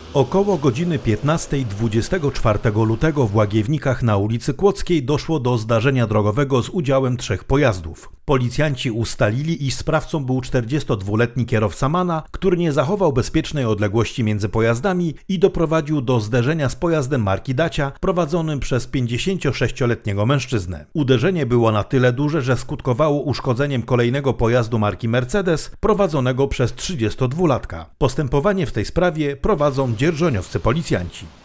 Około godziny 15 24 lutego w Łagiewnikach na ulicy Kłodzkiej doszło do zdarzenia drogowego z udziałem 3 pojazdów. Policjanci ustalili, iż sprawcą był 42-letni kierowca MAN-a, który nie zachował bezpiecznej odległości między pojazdami i doprowadził do zderzenia z pojazdem marki Dacia prowadzonym przez 56-letniego mężczyznę. Uderzenie było na tyle duże, że skutkowało uszkodzeniem kolejnego pojazdu marki Mercedes prowadzonego przez 32-latka. Postępowanie w tej sprawie prowadzą dzierżoniowscy policjanci.